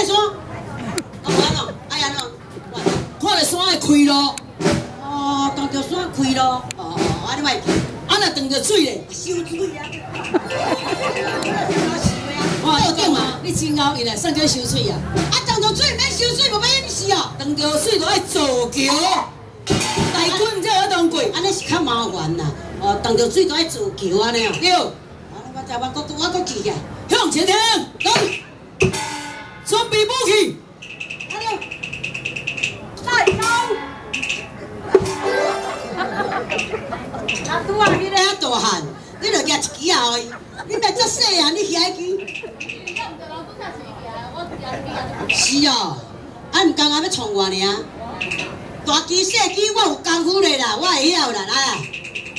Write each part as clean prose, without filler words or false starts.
山，啊完咯，哎呀咯， 看着山会开咯。 哦，当着山开咯，哦，安尼歹去， 啊若当着水咧， 收水啊！ 哇，要紧嘛，你真后因来算叫收水啊。 啊，当着水免收水，无要掩饰哦。 当着水就爱造桥，大棍才有当过。 安尼是较麻烦啦，哦，当着水都爱做桥安尼哦。 对， 我知我搁记起来。 向前听，来，准备武器。 来走。啊，拄啊，你咧遐大汉，你著举一支啊！你莫遮细汉，你举一支。是哦，啊，毋甘啊要创我尔。大支细支我有功夫咧啦，我会晓啦，来啊！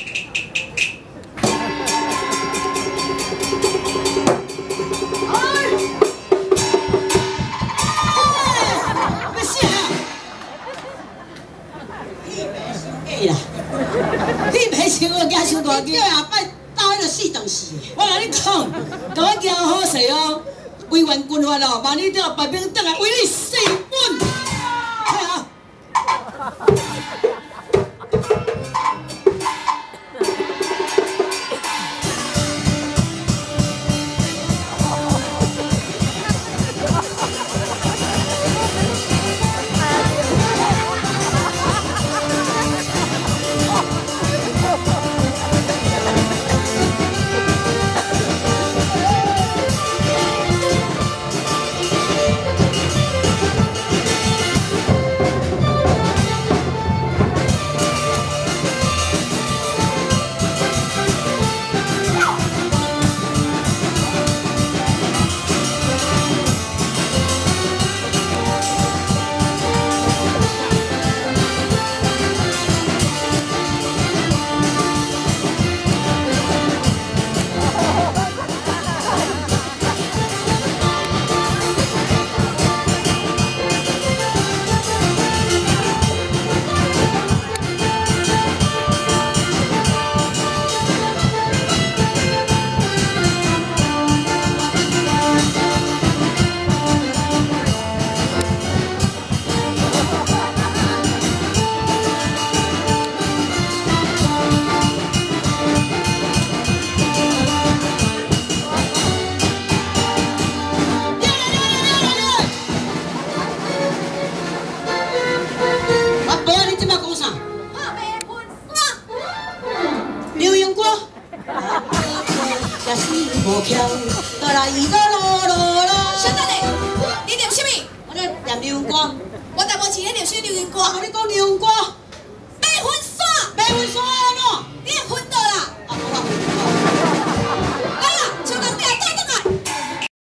你袂想我惊伤大支啊！摆斗迄个死当死的。 我甲你讲，甲我惊好势哦，威权军阀哦，万一叫白兵倒来为你死本，看啊！ 也是无巧，倒来伊个啰啰啰。 小等下，你念什么？ 我咧念流光， 我淡薄时咧念什么流云歌？ 我跟你讲流光， 白云山， 白云山。